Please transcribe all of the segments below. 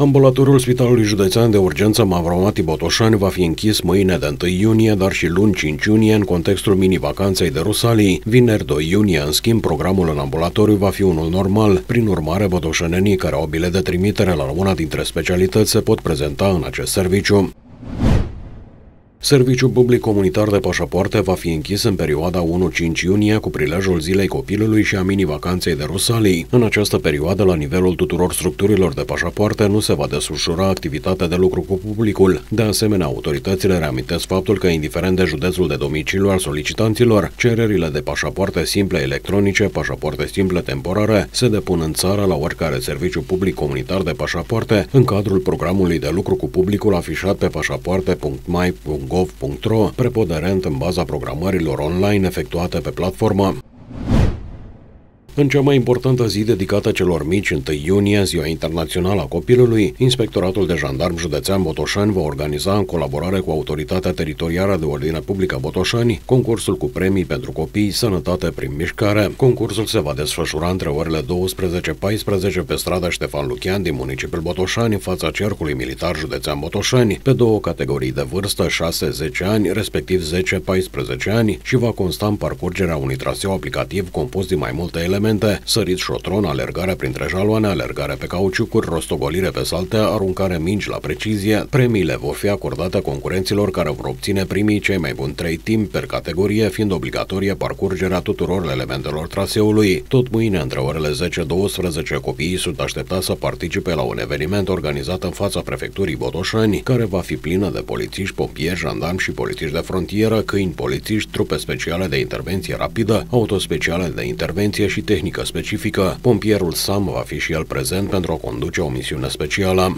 Ambulatorul Spitalului Județean de Urgență Mavromati Botoșani va fi închis mâine de 1 iunie, dar și luni 5 iunie, în contextul mini-vacanței de Rusalii. Vineri 2 iunie, în schimb, programul în ambulatoriu va fi unul normal. Prin urmare, botoșenenii care au bilet de trimitere la una dintre specialități se pot prezenta în acest serviciu. Serviciul public comunitar de pașapoarte va fi închis în perioada 1-5 iunie cu prilejul Zilei Copilului și a mini-vacanței de Rusalii. În această perioadă, la nivelul tuturor structurilor de pașapoarte, nu se va desfășura activitatea de lucru cu publicul. De asemenea, autoritățile reamintesc faptul că, indiferent de județul de domiciliu al solicitanților, cererile de pașapoarte simple electronice, pașapoarte simple temporare, se depun în țară la oricare serviciu public comunitar de pașapoarte, în cadrul programului de lucru cu publicul afișat pe pașapoarte.mai.gov.ro, preponderent în baza programărilor online efectuate pe platformă. În cea mai importantă zi dedicată celor mici, 1 iunie, Ziua Internațională a Copilului, Inspectoratul de Jandarm Județean Botoșani va organiza, în colaborare cu Autoritatea Teritorială de Ordine Publică Botoșani, concursul cu premii pentru copii, Sănătate prin mișcare. Concursul se va desfășura între orele 12-14 pe strada Ștefan Lucian din municipiul Botoșani, în fața Cercului Militar Județean Botoșani, pe două categorii de vârstă, 6-10 ani, respectiv 10-14 ani, și va consta în parcurgerea unui traseu aplicativ compus din mai multe elemente: sărit șotron, alergare printre jaloane, alergare pe cauciucuri, rostogolire pe saltea, aruncare mingi la precizie. Premiile vor fi acordate concurenților care vor obține primii cei mai buni 3 timpi per categorie, fiind obligatorie parcurgerea tuturor elementelor traseului. Tot mâine, între orele 10-12, copiii sunt așteptați să participe la un eveniment organizat în fața prefecturii Botoșani, care va fi plină de polițiști, pompieri, jandarmi și polițiști de frontieră, câini polițiști, trupe speciale de intervenție rapidă, autospeciale de intervenție și tehnică specifică. Pompierul Sam va fi și el prezent pentru a conduce o misiune specială.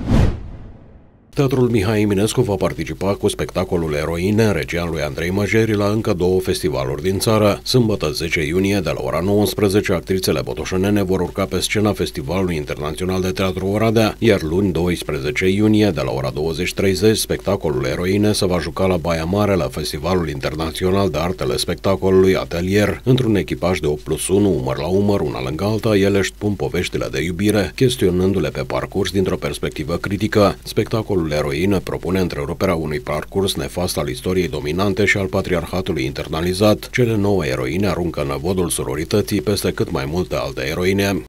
Teatrul Mihai Eminescu va participa cu spectacolul Eroine, în regia lui Andrei Măjeri, la încă 2 festivaluri din țară. Sâmbătă 10 iunie, de la ora 19, actrițele botoșanene vor urca pe scena Festivalului Internațional de Teatru Oradea, iar luni 12 iunie, de la ora 20:30, spectacolul Eroine se va juca la Baia Mare, la Festivalul Internațional de Artele Spectacolului Atelier. Într-un echipaj de 8+1, umăr la umăr, una lângă alta, ele își spun poveștile de iubire, chestionându-le pe parcurs dintr-o perspectivă critică. Spectacolul Eroine propune întreruperea unui parcurs nefast al istoriei dominante și al patriarhatului internalizat. Cele 9 eroine aruncă năvodul sororității peste cât mai multe alte eroine.